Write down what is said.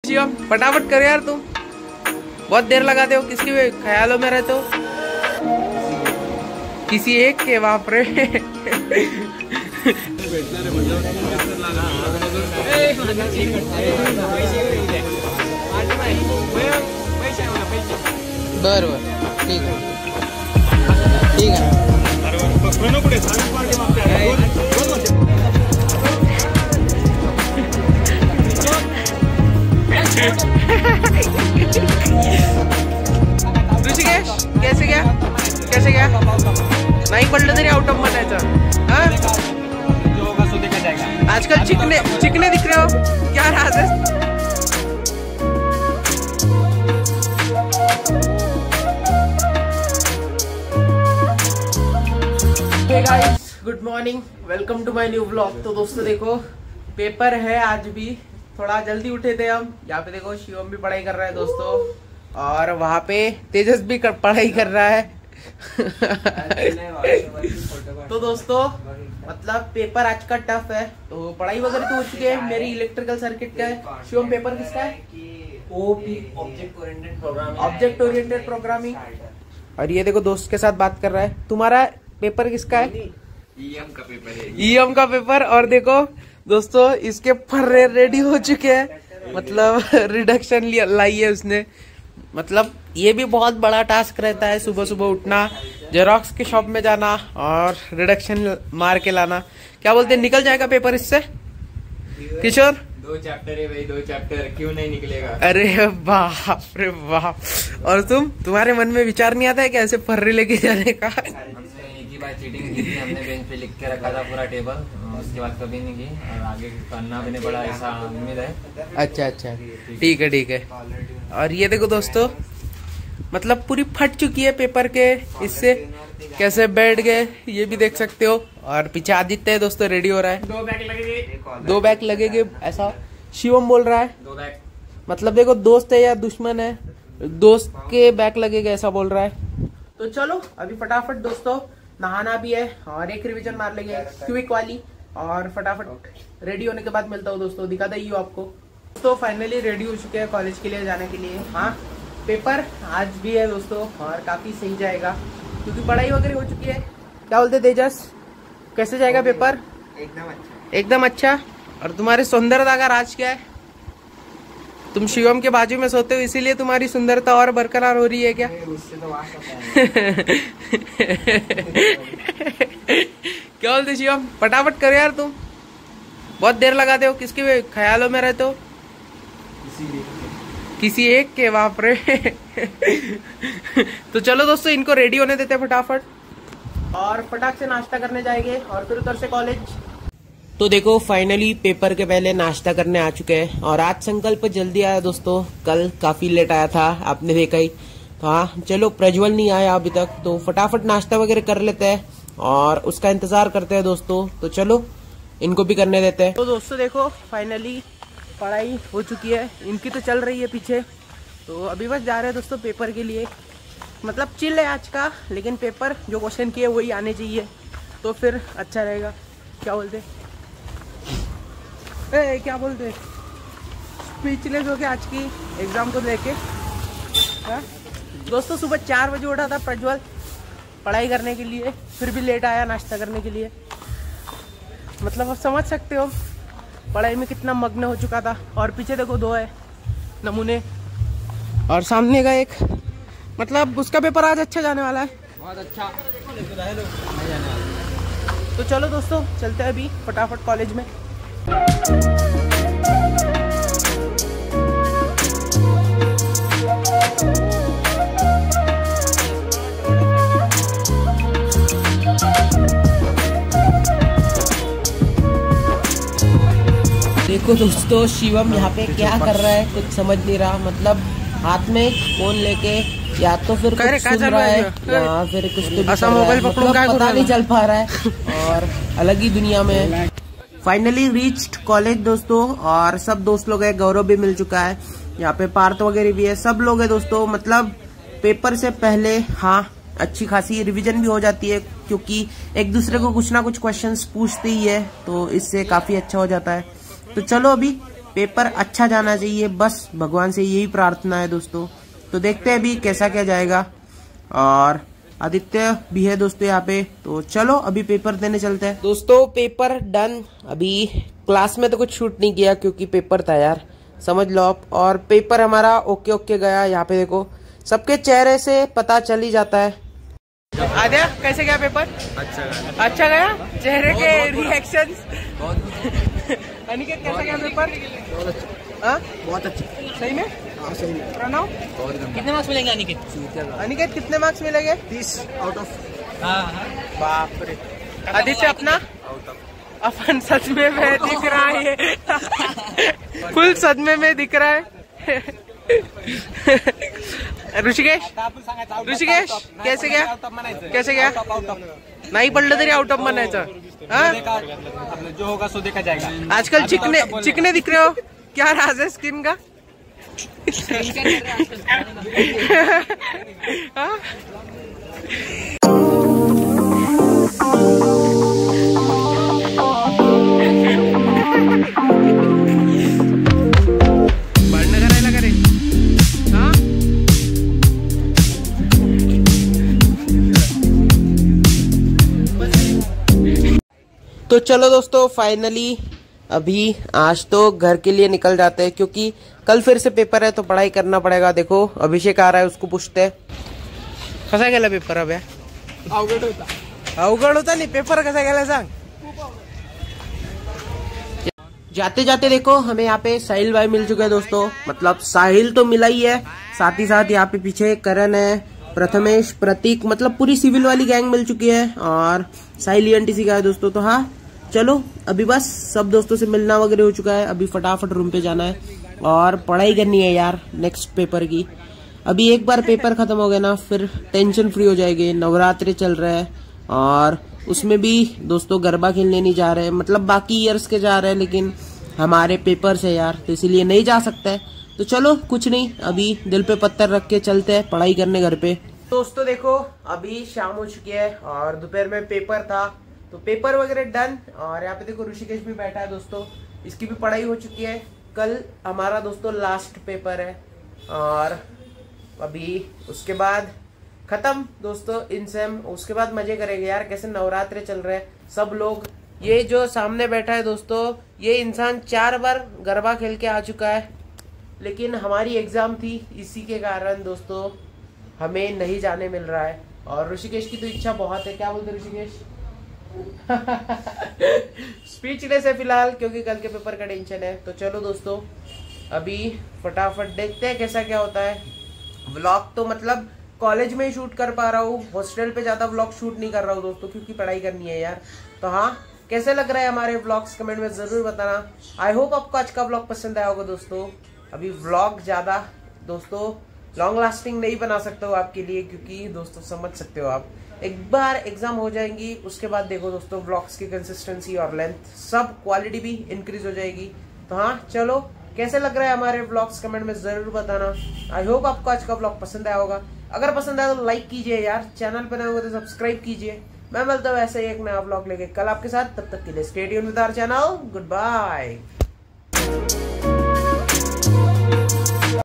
शिवम फटाफट कर यार, तुम बहुत देर लगाते हो, किसकी ख्यालों में रहते हो? किसी एक के बाप रे। बरोबर, ठीक है ठीक है। ऋषिकेश कैसे गया, कैसे गया? नहीं पढ़ तेरी आउट ऑफ मन। आजकल चिकने दिख रहे हो, क्या राज है? Hey guys, good morning, welcome to my new vlog. तो दोस्तों देखो, पेपर है आज भी, थोड़ा जल्दी उठे थे हम। यहाँ पे देखो शिवम भी पढ़ाई कर रहा है दोस्तों, और वहाँ पे तेजस भी पढ़ाई कर रहा है। तो दोस्तों मतलब पेपर आज का टफ है, तो पढ़ाई वगैरह तो हो चुकी है। मेरी इलेक्ट्रिकल सर्किट का है। शिवम पेपर किसका है? Object oriented programming. और ये देखो दोस्त के साथ बात कर रहा है। तुम्हारा पेपर किसका है? ईएम का पेपर है। ईएम का पेपर। और देखो दोस्तों इसके फर्रे रेडी हो चुके हैं, मतलब रिडक्शन लाई है उसने। मतलब ये भी बहुत बड़ा टास्क रहता है, सुबह सुबह उठना, जेरोक्स के शॉप में जाना और रिडक्शन मार के लाना। क्या बोलते हैं, निकल जाएगा पेपर इससे किशोर? 2 चैप्टर है भाई, 2 चैप्टर क्यों नहीं निकलेगा? अरे बाप रे बाप। और तुम्हारे मन में विचार नहीं आता है कि ऐसे फर्रे लेके जाने का? हमने एक ही बार चीटिंग की थी, हमने बेंच पे लिख के रखा था पूरा टेबल, उसके बाद कभी नहीं की और आगे करना भी नहीं पड़ा, ऐसा उम्मीद है। अच्छा अच्छा, ठीक है ठीक है। और ये देखो दोस्तों, मतलब पूरी फट चुकी है पेपर के इससे, कैसे बैठ गए ये भी देख सकते हो। और पीछे आदित्य है दोस्तों, रेडी हो रहा है। 2 बैग लगेंगे, 2 बैग लगेंगे ऐसा शिवम बोल रहा है। 2 बैग मतलब देखो दोस्त है या दुश्मन है, दोस्त के बैग लगेगा ऐसा बोल रहा है। तो चलो अभी फटाफट दोस्तों नहाना भी है और एक रिवीजन मार लेंगे क्विक वाली, और फटाफट रेडी होने के बाद मिलता हूँ दोस्तों, दिखाता ही हूँ आपको। तो फाइनली रेडी हो चुके हैं कॉलेज के लिए जाने के लिए। हाँ, पेपर आज भी है दोस्तों और काफी सही जाएगा क्योंकि पढ़ाई वगैरह हो चुकी है। क्या बोलते तेजस, कैसे जाएगा पेपर? एकदम अच्छा, एकदम अच्छा। और तुम्हारी सुंदरता का राज क्या है? तुम शिवम के बाजू में सोते हो इसीलिए तुम्हारी सुंदरता और बरकरार हो रही है क्या? उससे तो वास होता है। क्या बोलते शिवम, फटाफट करो यार, तुम बहुत देर लगाते हो, किसके ख्यालों में रहते हो? किसी एक के बाप रे। तो चलो दोस्तों इनको रेडी होने देते हैं फटाफट, और फटाक से नाश्ता करने जाएंगे और फिर उधर से कॉलेज। तो देखो फाइनली पेपर के पहले नाश्ता करने आ चुके हैं, और आज संकल्प जल्दी आया दोस्तों, कल काफी लेट आया था, आपने देखा ही। तो हाँ चलो, प्रज्वल नहीं आया अभी तक, तो फटाफट नाश्ता वगैरह कर लेते हैं और उसका इंतजार करते हैं दोस्तों। तो चलो इनको भी करने देते हैं। तो दोस्तों देखो फाइनली पढ़ाई हो चुकी है, इनकी तो चल रही है पीछे, तो अभी बस जा रहे हैं दोस्तों पेपर के लिए। मतलब चिल है आज का, लेकिन पेपर जो क्वेश्चन किए वही आने चाहिए तो फिर अच्छा रहेगा। क्या बोलते क्या बोलते स्पीचलेस हो गया आज की एग्जाम को लेके। दोस्तों सुबह 4 बजे उठा था प्रज्वल पढ़ाई करने के लिए, फिर भी लेट आया नाश्ता करने के लिए। मतलब आप समझ सकते हो पढ़ाई में कितना मग्न हो चुका था। और पीछे देखो 2 है नमूने, और सामने का एक, मतलब उसका पेपर आज अच्छा जाने वाला है, बहुत अच्छा। तो चलो दोस्तों चलते हैं अभी फटाफट कॉलेज में। देखो दोस्तों शिवम यहाँ पे क्या कर रहा है कुछ समझ नहीं रहा, मतलब हाथ में फोन लेके या तो फिर कुछ सुन रहा है या फिर कुछ तो मोबाइल पता नहीं चल पा रहा है और अलग ही दुनिया में है। फाइनली रीच्ड कॉलेज दोस्तों, और सब दोस्त लोग हैं, गौरव भी मिल चुका है, यहाँ पे पार्थ वगैरह भी है, सब लोग हैं दोस्तों। मतलब पेपर से पहले हाँ अच्छी खासी रिवीजन भी हो जाती है, क्योंकि एक दूसरे को कुछ ना कुछ क्वेश्चंस पूछते ही है, तो इससे काफी अच्छा हो जाता है। तो चलो अभी पेपर अच्छा जाना चाहिए, बस भगवान से यही प्रार्थना है दोस्तों। तो देखते हैं अभी कैसा क्या जाएगा। और आदित्य भी है दोस्तों यहाँ पे, तो चलो अभी पेपर देने चलते हैं दोस्तों। Paper done. अभी क्लास में तो कुछ शूट नहीं किया क्योंकि पेपर था यार, समझ लो आप। और पेपर हमारा ओके ओके गया। यहाँ पे देखो सबके चेहरे से पता चल ही जाता है। आद्या कैसे गया पेपर? अच्छा गया। चेहरे के रिएक्शंस। अनिकेत कैसा गया पेपर? बहुत अच्छा। सही में? सही में। प्रणव कितने मार्क्स मिलेंगे अनिकेत? अनिकेत कितने मार्क्स मिलेंगे? 30 आउट ऑफ। बाप रे। आदित्य अपना? अपन सदमे में दिख रहा है, फुल सदमे में दिख रहा है। ऋषिकेश कैसे गया? कैसे गया? नाही पडलं तरी आउट ऑफ म्हणायचं। जो होगा सो देखा जाएगा। आजकल चिकने दिख रहे हो, क्या राज है स्किन का? तो चलो दोस्तों फाइनली अभी आज तो घर के लिए निकल जाते हैं क्योंकि कल फिर से पेपर है तो पढ़ाई करना पड़ेगा। देखो अभिषेक आ रहा है, उसको पूछते हैं कसा गेला पेपर। अब अवघड होता नहीं पेपर, कसा गेला सांग। जाते जाते देखो हमें यहाँ पे साहिल भाई मिल चुके हैं दोस्तों। मतलब साहिल तो मिला ही है, साथ ही साथ यहाँ पे पीछे करण है, प्रथमेश, प्रतीक, मतलब पूरी सिविल वाली गैंग मिल चुकी है। और साहिल ENTC का है दोस्तों। तो हाँ चलो अभी बस सब दोस्तों से मिलना वगैरह हो चुका है। अभी फटाफट रूम पे जाना है और पढ़ाई करनी है यार नेक्स्ट पेपर की। अभी एक बार पेपर खत्म हो गया ना फिर टेंशन फ्री हो जाएगी। नवरात्रि चल रहे हैं और उसमें भी दोस्तों गरबा खेलने नहीं जा रहे, मतलब बाकी ईयर्स के जा रहे हैं लेकिन हमारे पेपर्स है यार तो इसीलिए नहीं जा सकते। तो चलो कुछ नहीं, अभी दिल पे पत्थर रख के चलते हैं पढ़ाई करने घर पे। दोस्तों देखो अभी शाम हो चुकी है और दोपहर में पेपर था तो पेपर वगैरह डन। और यहाँ पे देखो ऋषिकेश भी बैठा है दोस्तों, इसकी भी पढ़ाई हो चुकी है। कल हमारा दोस्तों लास्ट पेपर है और अभी उसके बाद खत्म दोस्तों इन सेम। उसके बाद मजे करेंगे यार, कैसे नवरात्रे चल रहे हैं सब लोग। ये जो सामने बैठा है दोस्तों ये इंसान 4 बार गरबा खेल के आ चुका है, लेकिन हमारी एग्जाम थी इसी के कारण दोस्तों हमें नहीं जाने मिल रहा है। और ऋषिकेश की तो इच्छा बहुत है। क्या बोलते ऋषिकेश? स्पीचलेस है फिलहाल क्योंकि कल के पेपर का टेंशन है। तो चलो दोस्तों अभी फटाफट देखते हैं कैसा क्या होता है। व्लॉग तो मतलब कॉलेज में ही शूट कर पा रहा हूँ, हॉस्टल पे ज्यादा व्लॉग शूट नहीं कर रहा हूँ दोस्तों क्योंकि पढ़ाई करनी है यार। तो हाँ कैसे लग रहा है हमारे व्लॉग्स कमेंट में जरूर बताना। आई होप आपको आज का व्लॉग पसंद आया होगा दोस्तों। अभी व्लॉग ज्यादा दोस्तों लॉन्ग लास्टिंग नहीं बना सकता हूँ आपके लिए क्योंकि दोस्तों समझ सकते हो आप, एक बार एग्जाम हो जाएंगी उसके बाद देखो दोस्तों व्लॉग्स की कंसिस्टेंसी और लेंथ सब क्वालिटी भी इंक्रीज हो जाएगी। तो हाँ चलो कैसे लग रहा है हमारे व्लॉग्स कमेंट में जरूर बताना। आई होप आपको आज का व्लॉग पसंद आया होगा। अगर पसंद आया तो लाइक कीजिए यार, चैनल पर नए होंगे तो सब्सक्राइब कीजिए। मैं मिलता हूँ ऐसे ही एक नया व्लॉग लेके कल आपके साथ, तब तक के लिए stay tuned with our channel. Good bye.